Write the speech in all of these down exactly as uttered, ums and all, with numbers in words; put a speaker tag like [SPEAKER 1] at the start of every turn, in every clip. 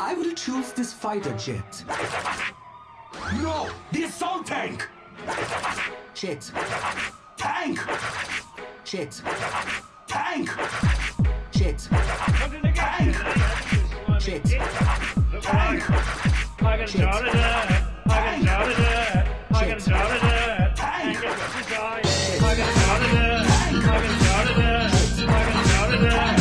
[SPEAKER 1] I will choose this fighter jet.
[SPEAKER 2] No! The assault tank!
[SPEAKER 1] Jet.
[SPEAKER 2] Tank!
[SPEAKER 1] Jet.
[SPEAKER 2] Tank!
[SPEAKER 1] Jet.
[SPEAKER 2] Tank!
[SPEAKER 1] Jet.
[SPEAKER 2] Tank!
[SPEAKER 3] I can shout it there. I can shout it there. I can shout it there.
[SPEAKER 2] Tank!
[SPEAKER 3] I can shout it there. I can shout it there. I can shout it there. I can shout it there.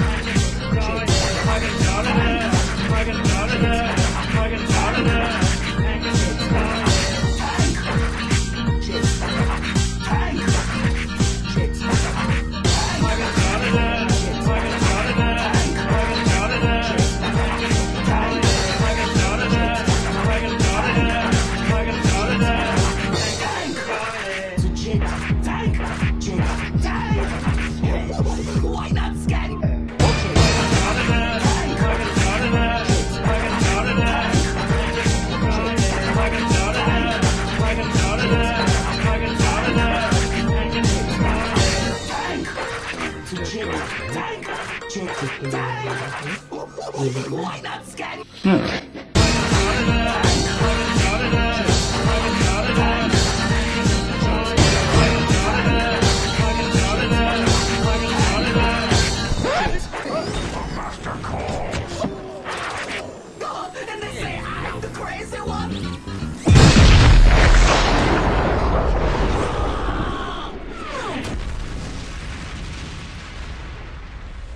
[SPEAKER 3] I can shout it there. I can shout it there. I can shout it there.
[SPEAKER 1] Why not scan? Why not scan?